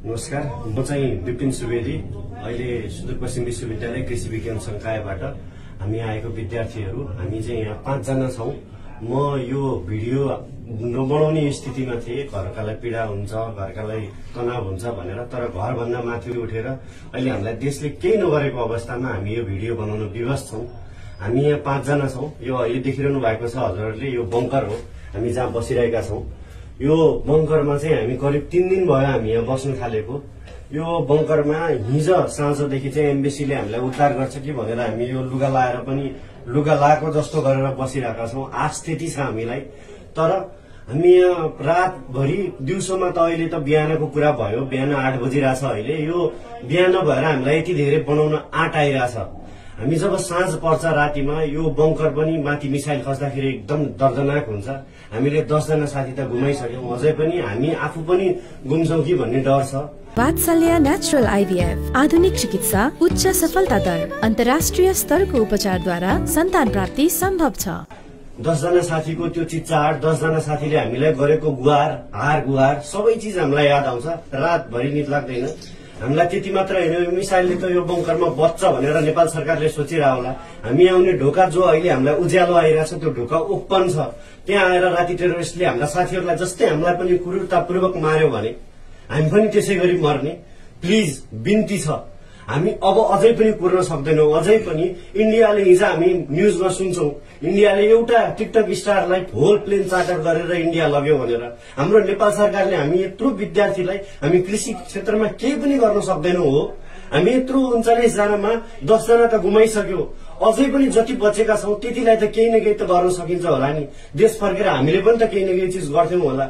नमस्कार, म चाहिँ विपिन सुवेदी, अहिले सुदूरपश्चिम विश्वविद्यालय कृषि विज्ञान संकायबाट हामी आएको विद्यार्थीहरू। हामी चाहिँ यहाँ 5 जना छौं। म यो भिडियो नबनाउने स्थितिमा थिएँ। घरकालाई पीडा हुन्छ, घरकालाई तनाव हुन्छ भनेर, तर घरभन्दा माथि उठेर अहिले हामीलाई देशले केही नगरेको अवस्थामा हामी यो भिडियो बनाउन विवश छौं। हामी यहाँ 5 जना छौं। यो अहिले देखिरहनु भएको छ हजुरहरूले, यो बंकर हो हामी जहाँ बसिरहेका छौं। यो बंकरमा चाहिँ हामी करिब 3 दिन भयो हामी यहाँ बस्न थालेको। यो बंकरमा हिजो साँझदेखि चाहिँ एम्बेसीले हामीलाई उद्धार गर्छ कि भनेर हामी यो लुगा लाएर पनि लुगा लाएको जस्तो गरेर बसिरहेका छौं। आश त्यति छ हामीलाई। तर हामी यहाँ रातभरि, दिउँसोमा त अहिले त बिहानको कुरा भयो, बिहान 8 बजिरहेछ अहिले। यो बिहान भएर हामीलाई यति धेरै बनाउन आँट आइरहेछ। हामी जब साँझ पर्छ रातिमा, यो बंकर पनि माथि मिसाइल खस्दाखेरि एकदम दर्दनाक हुन्छ। हामीले 10 जना साथी त गुमाइसक्यौं, अझै पनि हामी आफू पनि गुम्छौं कि भन्ने डर छ। वात्सल्य नेचुरल आइभीएफ, आधुनिक चिकित्सा, उच्च सफलता दर, अन्तर्राष्ट्रिय स्तरको उपचारद्वारा सन्तान प्राप्ति सम्भव छ। 10 जना साथीको त्यो चिच्चाहट, 10 जना साथीले हामीलाई गरेको गुहार, हार गुहार सबै चीज हामीलाई याद आउँछ। रातभरि निद लाग्दैन। हामीलाई त्यति मात्र होइन, मिसाइलले त यो बंकरमा बच्छ भनेर नेपाल सरकारले सोचिरह होला। हामी आउने ढोका जो अहिले हामीलाई उज्यालो आइरहेछ, त्यो ढोका ओपन छ। त्यहाँ आएर राति टेरोरिस्टले हाम्रा साथीहरूलाई जस्तै हामीलाई पनि क्रूरतापूर्वक मार्यो भने हामी पनि त्यसै गरी मर्ने। प्लिज बिन्ती छ, हामी अब अझै पनि कुर्न सक्दैनौं। अझै पनि इन्डियाले, हिजो हामी न्यूजमा सुन्छौं, इन्डियाले एउटा टिकटक स्टारलाई होल प्लेन चार्टर गरेर इन्डिया लग्यो भनेर। हाम्रो नेपाल सरकारले हामी यत्रो विद्यार्थीलाई हामी कृषि क्षेत्रमा केही पनि गर्न सक्दैनौं हो। हामी यत्रो 39 जनामा 10 जना त गुमाइसक्यो। अझै पनि जति बचेका छौं त्यतिलाई त केही न केही त गर्न सकिन्छ होला नि। देश फर्केर हामीले पनि त केही न केही चीज गर्थ्यौं होला।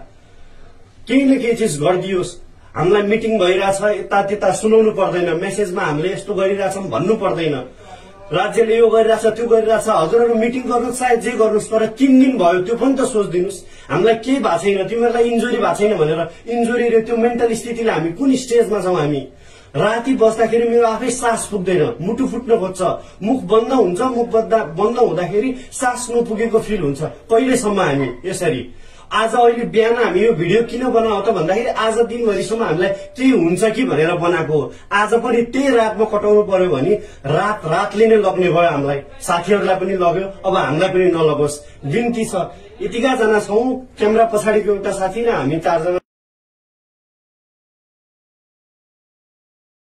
केही न केही चीज गरिदियोस्। हामीलाई मिटिङ भइरहेछ, यता त्यता सुनाउनु पर्दैन, मेसेजमा हामीले यस्तो गरिरहेछौं भन्नु पर्दैन। राज्यले यो गरिरहेछ, त्यो गरिरहेछ, हजुरहरू मिटिङ गर्नु सायद जे गर्नुहोस्, तर 3 दिन भयो त्यो पनि त सोचिदिनुहोस्। हामीलाई केही भएको छैन, तिमीहरूलाई इन्जुरी भएको छैन भनेर। इन्जुरी र त्यो मेन्टल स्थितिले हामी कुन स्टेजमा छौं हामी? राति बस्दाखेरि मेरो आफै सास पुग्दैन, मुटु फुट्न खोज्छ, मुख बन्द हुन्छ, मुख बन्द हुँदाखेरि सास नपुगेको फिल हुन्छ। कहिलेसम्म हामी यसरी? आज अहिले बिहान हामी यो भिडियो किन बनाऊ त भन्दाखेरि आज दिनभरिसम्म हामीलाई केही हुन्छ कि भनेर बनाएको हो। आज पनि त्यही रातमा कटाउनु पर्यो भने रातले नै लग्ने भयो हामीलाई। साथीहरूलाई पनि लग्यो, अब हामीलाई पनि नलगोस्। बिन्ती छ। यतिका जना छौं, क्यामेरा पछाडिको एउटा साथी र हामी 4 जना।